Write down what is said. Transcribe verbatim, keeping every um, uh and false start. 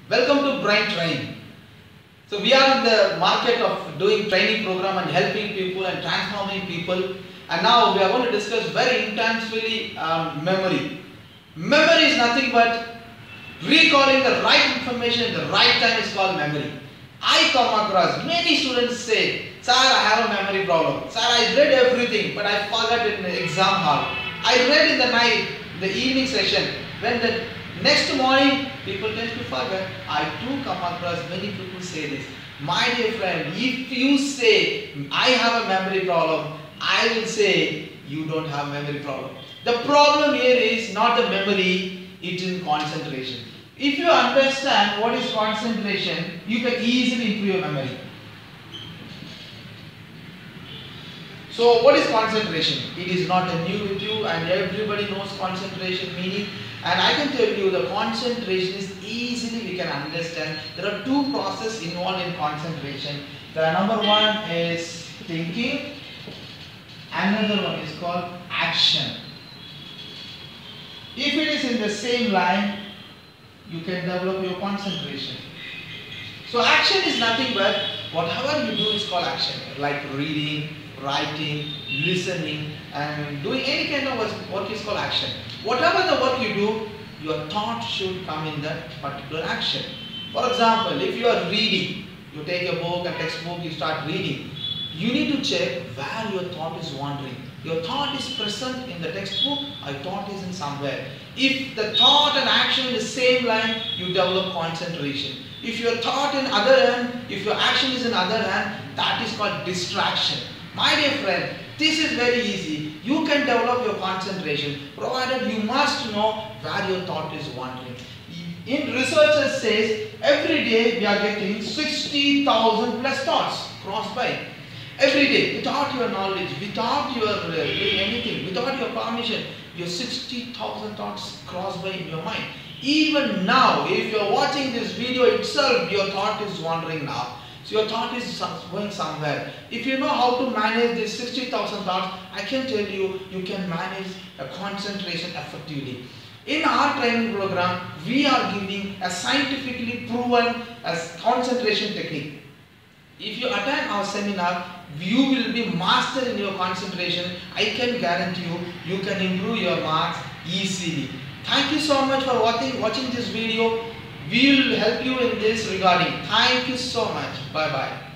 Welcome to Brain Train. So we are in the market of doing training program and helping people and transforming people. And now we are going to discuss very intensely um, memory. Memory is nothing but recalling the right information at the right time is called memory. I come across many students say, "Sir, I have a memory problem. Sir, I read everything, but I forgot in the exam hall. I read in the night, the evening session. When the next morning, people tend to forget." I too come across many people say this. My dear friend, if you say, "I have a memory problem," I will say, you don't have memory problem. The problem here is not the memory, it is concentration. If you understand what is concentration, you can easily improve your memory. So what is concentration? It is not a new with you, and everybody knows concentration meaning. And I can tell you the concentration is easily we can understand. There are two processes involved in concentration. The number one is thinking. Another one is called action. If it is in the same line, you can develop your concentration. So action is nothing but whatever you do is called action. Like reading, writing, listening, and doing any kind of work is called action. Whatever the work you do, your thought should come in that particular action. For example, if you are reading, you take a book, a textbook, you start reading. You need to check where your thought is wandering. Your thought is present in the textbook, or thought is in somewhere. If the thought and action in the same line, you develop concentration. If your thought in other hand, if your action is in other hand, that is called distraction. My dear friend, this is very easy. You can develop your concentration, provided you must know where your thought is wandering. In researchers says, every day we are getting sixty thousand plus thoughts cross by. Every day, without your knowledge, without your uh, doing anything, without your permission, your sixty thousand thoughts cross by in your mind. Even now, if you are watching this video itself, your thought is wandering now. So your thought is going somewhere. If you know how to manage these sixty thousand thoughts, I can tell you, you can manage a concentration effectively. In our training program, we are giving a scientifically proven as concentration technique. If you attend our seminar, you will be master in your concentration. I can guarantee you, you can improve your marks easily. Thank you so much for watching, watching this video. We will help you in this regarding. Thank you so much. Bye bye.